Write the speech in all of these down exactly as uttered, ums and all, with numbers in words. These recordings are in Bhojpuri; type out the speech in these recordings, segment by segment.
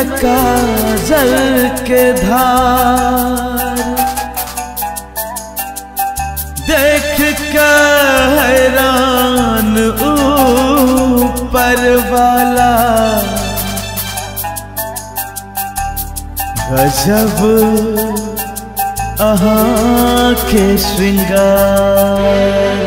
में काजल के धार देख के हैरान ऊपर वाला गजब अहाँ के श्रृंगार।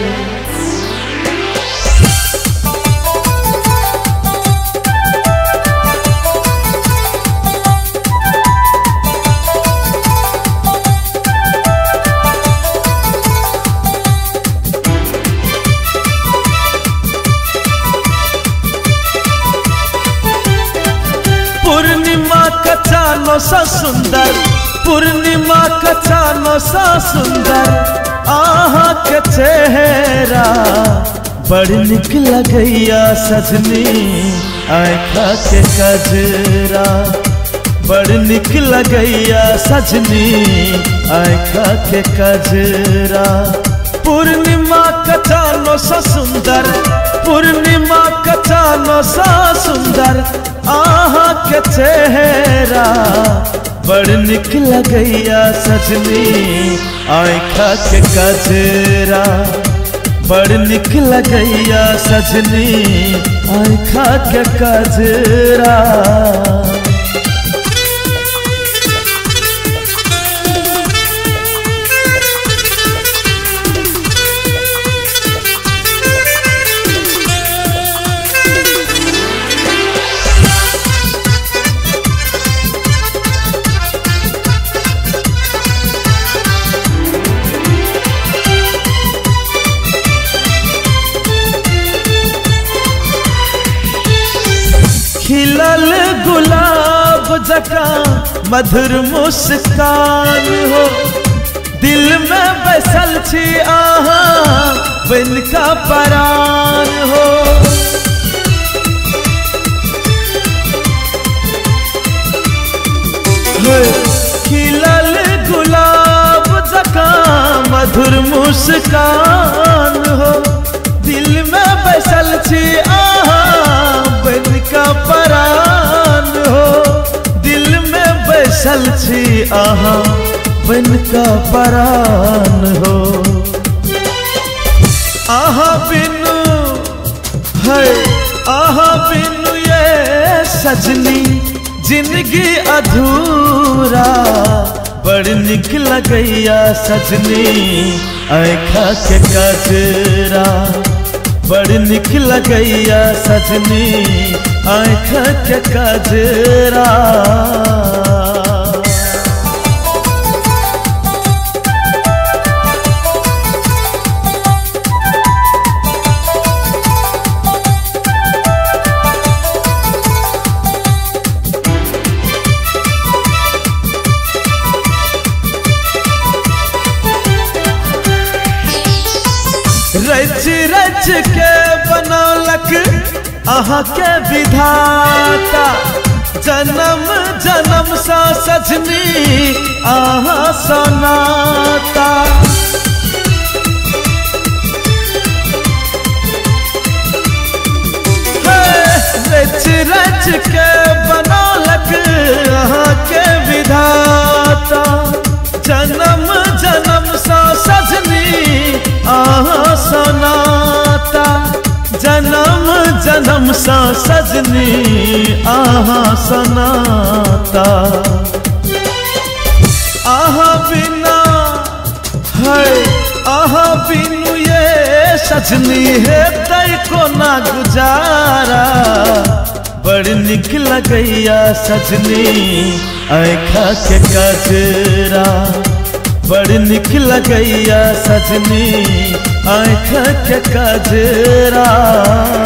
पूर्णिमा का चानो सा सुंदर, पूर्णिमा का चानो सा सुंदर आहा के चेहरा बड़ निक लगैया सजनी आँखा के कजरा, बड़ निक लगैया सजनी आँखा के कजरा। पूर्णिमा का चानो सा सुंदर, पूर्णिमा का चानो सा सुंदर आहा के चेहरा बड़ निक लगैया सजनी आँखा के कजरा, बड़ निक लगैया सजनी आँखा के कजरा। खिलल गुलाब जका मधुर मुस्कान हो, दिल में बसल छी आहा बिन का परान हो। खिलल गुलाब जका मधुर मुस्कान हो, दिल में बसल छी आहा बिन का परान हो, दिल में बसल छी आहा बिन का परान हो। आहा बिनु है आहा बिनु ये सजनी जिंदगी अधूरा, बड़ निक लगैया सजनी आँखा के कजरा, बड़ निक लगैया सजनी आँखा के कजरा। रच रच के बनौलक आहा के विधाता, जन्म जन्म सा सजनी आहा सनाता। रच रच के बनौलक आहा के विधाता, जन्म जन्म सा सजनी आहा सनाता, जन्म जन्म सा सजनी आहा सनाता। आहा बिना है आहा बिनु ये सजनी है तय को ना गुजारा, बड़ निक लगैया सजनी आँखा के कजरा, बड़ निक लगैया सजनी आँखा के कजरा।